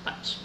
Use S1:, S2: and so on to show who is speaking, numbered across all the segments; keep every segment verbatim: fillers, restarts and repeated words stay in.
S1: Pode.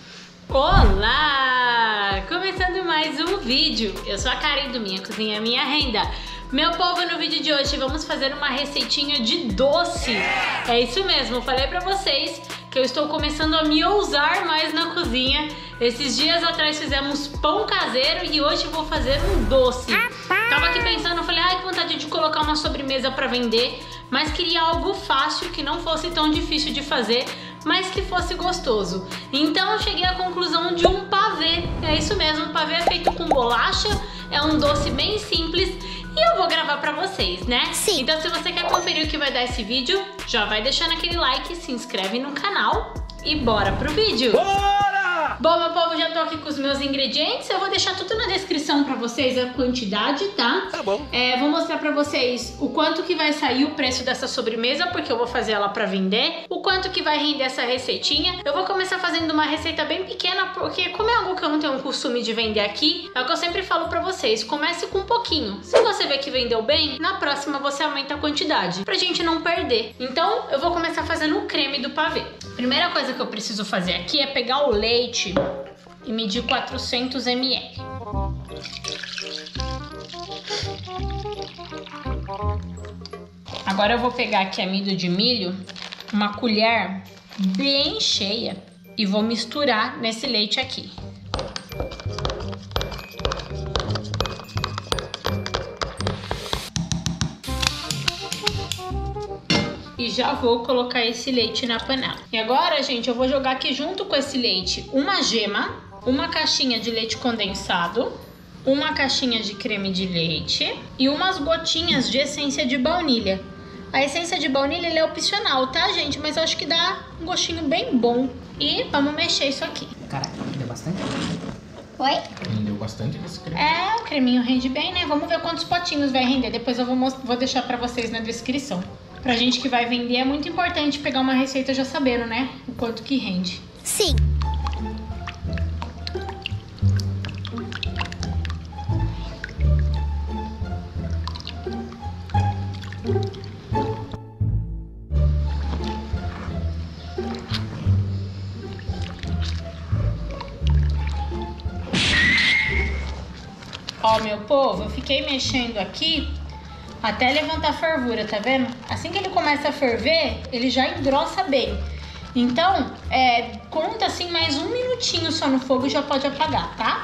S1: Olá! Começando mais um vídeo. Eu sou a Karen do Minha Cozinha Minha Renda. Meu povo, no vídeo de hoje vamos fazer uma receitinha de doce. É isso mesmo, eu falei pra vocês que eu estou começando a me ousar mais na cozinha. Esses dias atrás fizemos pão caseiro e hoje vou fazer um doce. Tava aqui pensando, falei, ai, que vontade de colocar uma sobremesa pra vender, mas queria algo fácil, que não fosse tão difícil de fazer, mas que fosse gostoso. Então eu cheguei à conclusão de um pavê. É isso mesmo, um pavê é feito com bolacha, é um doce bem simples e eu vou gravar pra vocês, né?
S2: Sim.
S1: Então se você quer conferir o que vai dar esse vídeo, já vai deixando aquele like, se inscreve no canal e bora pro vídeo!
S3: Bora!
S1: Bom, meu povo, já tô aqui com os meus ingredientes. Eu vou deixar tudo na descrição pra vocês, a quantidade, tá?
S3: Tá bom.
S1: É, vou mostrar pra vocês o quanto que vai sair o preço dessa sobremesa, porque eu vou fazer ela pra vender. O quanto que vai render essa receitinha. Eu vou começar fazendo uma receita bem pequena, porque como é algo que eu não tenho um costume de vender aqui, é o que eu sempre falo pra vocês. Comece com um pouquinho. Se você ver que vendeu bem, na próxima você aumenta a quantidade, pra gente não perder. Então, eu vou começar fazendo o creme do pavê. Primeira coisa que eu preciso fazer aqui é pegar o leite e medir quatrocentos mililitros. Agora eu vou pegar aqui amido de milho, uma colher bem cheia, e vou misturar nesse leite aqui. E já vou colocar esse leite na panela. E agora, gente, eu vou jogar aqui junto com esse leite uma gema, uma caixinha de leite condensado, uma caixinha de creme de leite e umas gotinhas de essência de baunilha. A essência de baunilha ela é opcional, tá, gente? Mas eu acho que dá um gostinho bem bom. E vamos mexer isso aqui.
S4: Caraca, deu bastante.
S1: Oi?
S4: Rendeu bastante desse creme.
S1: É, o creminho rende bem, né? Vamos ver quantos potinhos vai render. Depois eu vou, vou deixar pra vocês na descrição. Pra gente que vai vender é muito importante pegar uma receita já sabendo, né? O quanto que rende.
S2: Sim.
S1: Ó, meu povo, eu fiquei mexendo aqui até levantar fervura, tá vendo? Assim que ele começa a ferver, ele já engrossa bem. Então, é, conta assim mais um minutinho só no fogo e já pode apagar, tá?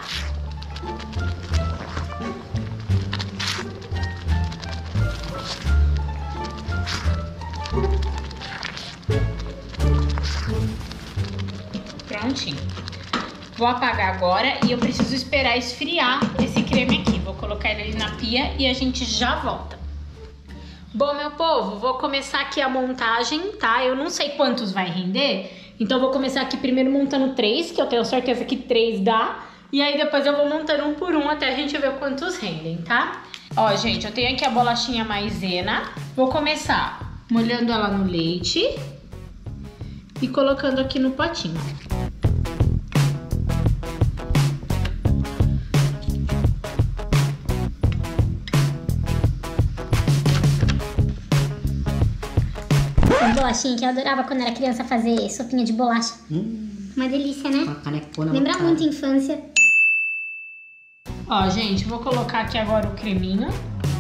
S1: Prontinho. Vou apagar agora e eu preciso esperar esfriar esse creme aqui. Vou colocar ele na pia e a gente já volta. Bom, meu povo, vou começar aqui a montagem, tá? Eu não sei quantos vai render, então vou começar aqui primeiro montando três, que eu tenho certeza que três dá. E aí depois eu vou montando um por um até a gente ver quantos rendem, tá? Ó, gente, eu tenho aqui a bolachinha maisena. Vou começar molhando ela no leite e colocando aqui no potinho.
S2: Bolachinha que eu adorava quando era criança fazer sopinha de bolacha.
S4: Hum,
S2: Uma delícia, né?
S4: uma canecona.
S2: Lembra
S4: cara.
S2: muito a infância.
S1: Ó, gente, vou colocar aqui agora o creminho.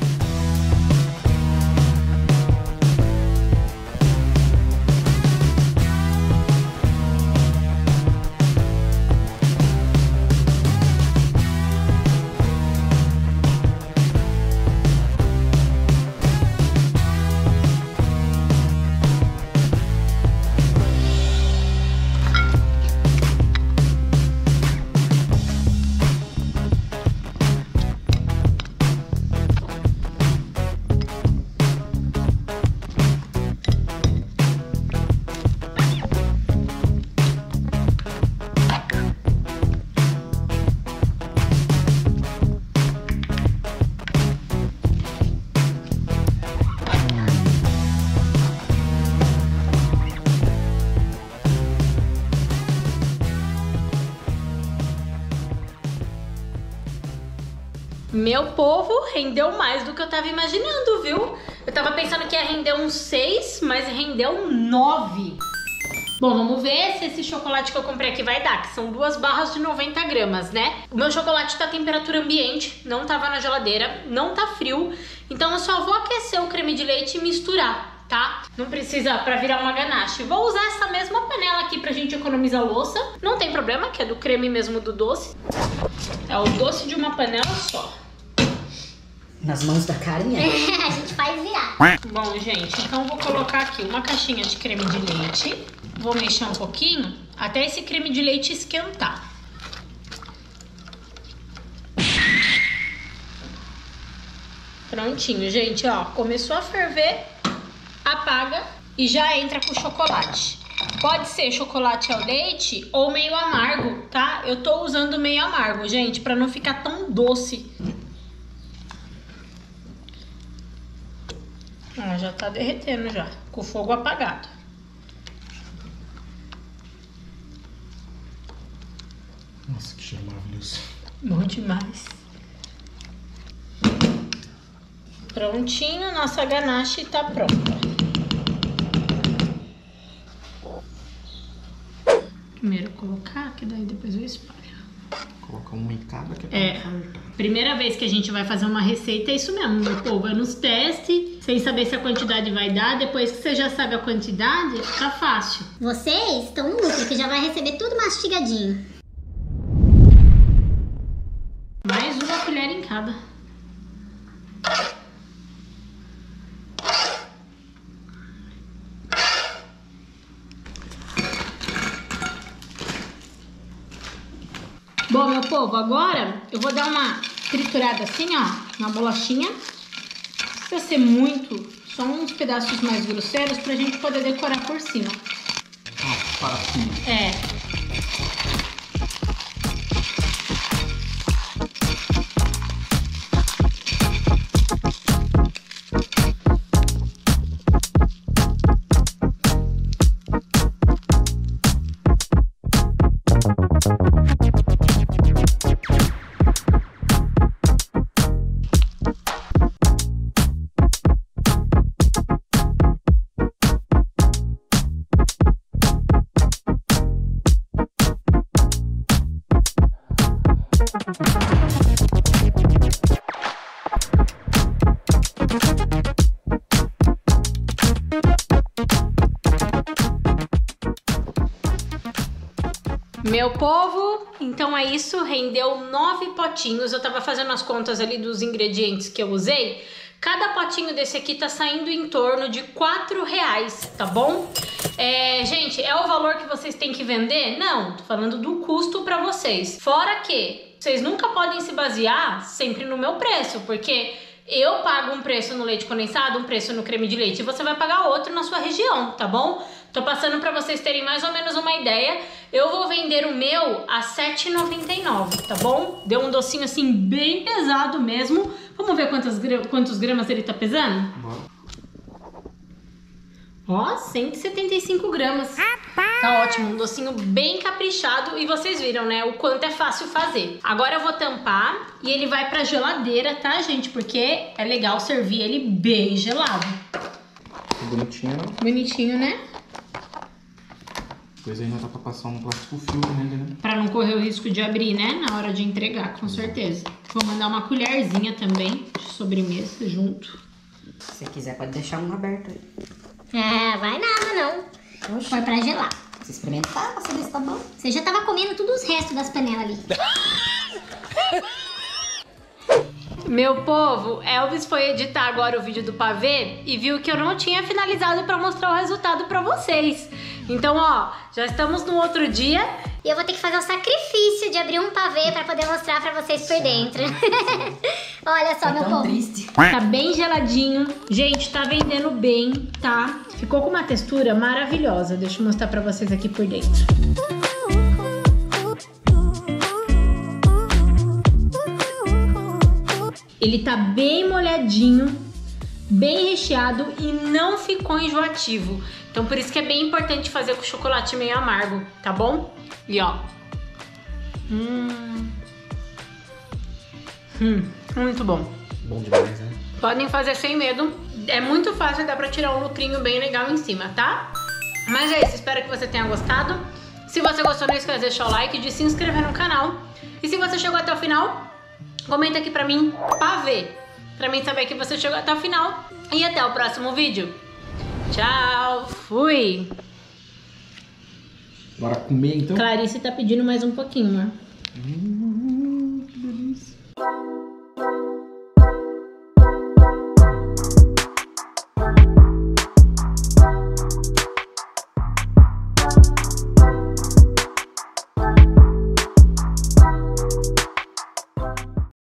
S1: Meu povo, rendeu mais do que eu tava imaginando, viu? Eu tava pensando que ia render uns seis, mas rendeu nove. Bom, vamos ver se esse chocolate que eu comprei aqui vai dar, que são duas barras de noventa gramas, né? O meu chocolate tá à temperatura ambiente, não tava na geladeira, não tá frio, então eu só vou aquecer o creme de leite e misturar, tá? Não precisa pra virar uma ganache. Vou usar essa mesma panela aqui pra gente economizar louça, não tem problema, que é do creme mesmo do doce. É o doce de uma panela só.
S4: Nas mãos da carinha.
S2: A gente faz virar.
S1: Bom, gente, então vou colocar aqui uma caixinha de creme de leite. Vou mexer um pouquinho até esse creme de leite esquentar. Prontinho, gente, ó. Começou a ferver, apaga e já entra com o chocolate. Pode ser chocolate ao leite ou meio amargo, tá? Eu tô usando meio amargo, gente, pra não ficar tão doce. Ó, já tá derretendo já, com o fogo apagado.
S4: Nossa, que cheiro maravilhoso.
S1: Bom demais. Prontinho, nossa ganache tá pronta. Primeiro colocar, que daí depois eu espalho.
S4: Coloca uma em cada que
S1: É, primeira vez que a gente vai fazer uma receita é isso mesmo, meu povo. É nos testes, sem saber se a quantidade vai dar. Depois que você já sabe a quantidade, tá fácil.
S2: Vocês estão no lucro, que já vai receber tudo mastigadinho.
S1: Mais uma colher em cada. Bom, meu povo, agora eu vou dar uma triturada assim, ó, na bolachinha. Não precisa ser muito, só uns pedaços mais grosseiros pra gente poder decorar por cima.
S4: Ah, parafuso.
S1: É. Meu povo, então é isso, rendeu nove potinhos. Eu tava fazendo as contas ali dos ingredientes que eu usei. Cada potinho desse aqui tá saindo em torno de quatro reais, tá bom? É, gente, é o valor que vocês têm que vender? Não, tô falando do custo pra vocês. Fora que vocês nunca podem se basear sempre no meu preço, porque eu pago um preço no leite condensado, um preço no creme de leite, e você vai pagar outro na sua região, tá bom? Tô passando pra vocês terem mais ou menos uma ideia. Eu vou vender o meu a sete reais e noventa e nove centavos, tá bom? Deu um docinho assim bem pesado mesmo. Vamos ver quantas gra quantos gramas ele tá pesando?
S4: Bora.
S1: Ó, cento e setenta e cinco gramas. Tá ótimo, um docinho bem caprichado. E vocês viram, né, o quanto é fácil fazer. Agora eu vou tampar e ele vai pra geladeira, tá, gente? Porque é legal servir ele bem gelado.
S4: Bonitinho.
S1: Bonitinho, né?
S4: Depois ainda dá pra passar um plástico filme nele, né?
S1: Pra não correr o risco de abrir, né, na hora de entregar, com certeza. Vou mandar uma colherzinha também de sobremesa junto.
S3: Se você quiser, pode deixar um aberto aí.
S2: Ah, vai nada não. Foi pra gelar.
S3: Você experimentar, pra saber se tá bom.
S2: Você já tava comendo todos os restos das panelas ali.
S1: Meu povo, Elvis foi editar agora o vídeo do pavê e viu que eu não tinha finalizado pra mostrar o resultado pra vocês. Então, ó, já estamos no outro dia.
S2: E eu vou ter que fazer um sacrifício de abrir um pavê pra poder mostrar pra vocês por dentro. Olha só,
S3: Tá
S2: meu
S3: tão
S2: povo.
S3: triste.
S1: Tá bem geladinho. Gente, tá vendendo bem, tá? Ficou com uma textura maravilhosa. Deixa eu mostrar pra vocês aqui por dentro. Ele tá bem molhadinho, bem recheado e não ficou enjoativo. Então por isso que é bem importante fazer com chocolate meio amargo, tá bom? E ó. Hum. Hum, muito bom.
S4: Bom demais, né?
S1: Podem fazer sem medo. É muito fácil, dá pra tirar um lucrinho bem legal em cima, tá? Mas é isso, espero que você tenha gostado. Se você gostou, não esquece de deixar o like, de se inscrever no canal. E se você chegou até o final, comenta aqui pra mim, pavê, pra mim saber que você chegou até o final. E até o próximo vídeo. Tchau, fui!
S4: Bora comer então?
S1: Clarice tá pedindo mais um pouquinho, amor.
S4: Hum, que delícia.